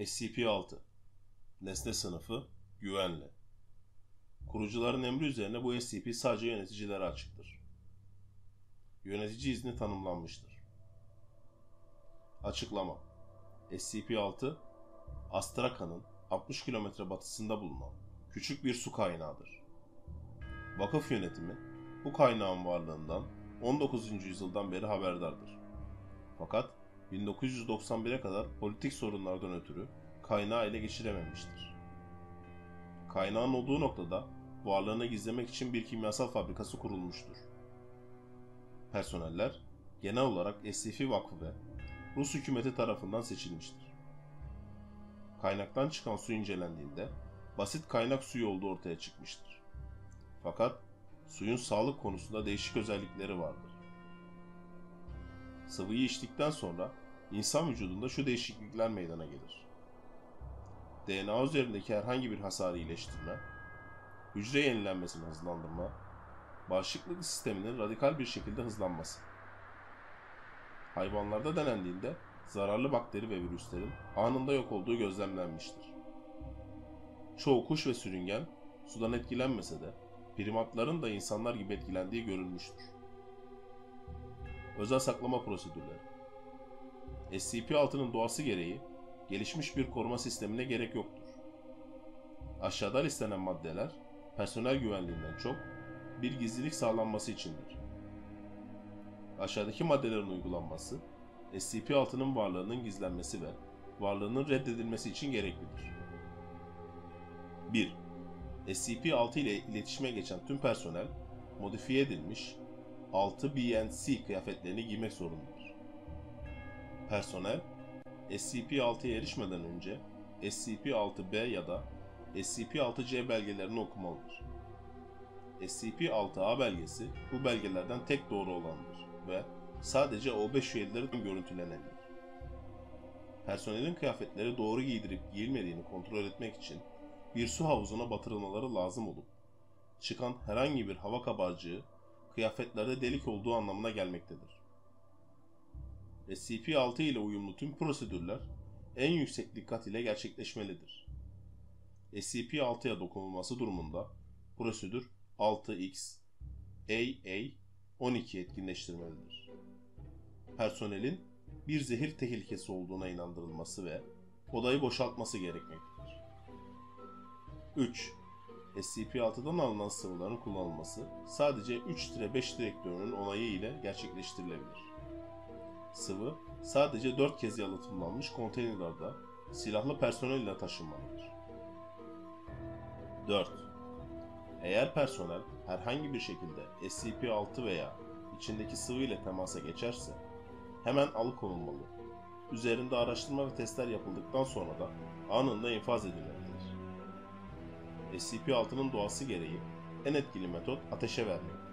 SCP-6 Nesne Sınıfı Güvenli. Kurucuların emri üzerine bu SCP sadece yöneticilere açıktır. Yönetici izni tanımlanmıştır. Açıklama: SCP-6, Astrakhan'ın 60 km batısında bulunan küçük bir su kaynağıdır. Vakıf yönetimi bu kaynağın varlığından 19. yüzyıldan beri haberdardır. Fakat 1991'e kadar politik sorunlardan ötürü kaynağı ele geçirememiştir. Kaynağın olduğu noktada varlığını gizlemek için bir kimyasal fabrikası kurulmuştur. Personeller genel olarak SCP Vakfı ve Rus hükümeti tarafından seçilmiştir. Kaynaktan çıkan su incelendiğinde basit kaynak suyu olduğu ortaya çıkmıştır. Fakat suyun sağlık konusunda değişik özellikleri vardır. Sıvıyı içtikten sonra insan vücudunda şu değişiklikler meydana gelir: DNA üzerindeki herhangi bir hasarı iyileştirme, hücre yenilenmesini hızlandırma, bağışıklık sisteminin radikal bir şekilde hızlanması. Hayvanlarda denendiğinde zararlı bakteri ve virüslerin anında yok olduğu gözlemlenmiştir. Çoğu kuş ve sürüngen sudan etkilenmese de primatların da insanlar gibi etkilendiği görülmüştür. Özel saklama prosedürleri. SCP-6'nın doğası gereği gelişmiş bir koruma sistemine gerek yoktur. Aşağıda listelenen maddeler personel güvenliğinden çok bir gizlilik sağlanması içindir. Aşağıdaki maddelerin uygulanması SCP-6'nın varlığının gizlenmesi ve varlığının reddedilmesi için gereklidir. 1. SCP-6 ile iletişime geçen tüm personel modifiye edilmiş 6BNC kıyafetlerini giymek zorundadır. Personel SCP-6'ya erişmeden önce SCP-6B ya da SCP-6C belgelerini okumalıdır. SCP-6A belgesi bu belgelerden tek doğru olandır ve sadece O5 üyeleri görüntülenebilir. Personelin kıyafetleri doğru giydirip giyilmediğini kontrol etmek için bir su havuzuna batırılmaları lazım olup çıkan herhangi bir hava kabarcığı kıyafetlerde delik olduğu anlamına gelmektedir. SCP-6 ile uyumlu tüm prosedürler en yüksek dikkat ile gerçekleşmelidir. SCP-6'ya dokunulması durumunda prosedür 6X AA-12 etkinleştirmelidir. Personelin bir zehir tehlikesi olduğuna inandırılması ve odayı boşaltması gerekmektedir. 3. SCP-6'dan alınan sıvıların kullanılması sadece 3-5 direktörünün onayı ile gerçekleştirilebilir. Sıvı sadece 4 kez yalıtımlanmış konteynerlerde silahlı personel ile taşınmalıdır. 4. Eğer personel herhangi bir şekilde SCP-6 veya içindeki sıvı ile temasa geçerse hemen alıkonulmalı. Üzerinde araştırma ve testler yapıldıktan sonra da anında infaz edilmelidir. SCP-6'nın doğası gereği en etkili metot ateşe vermektir.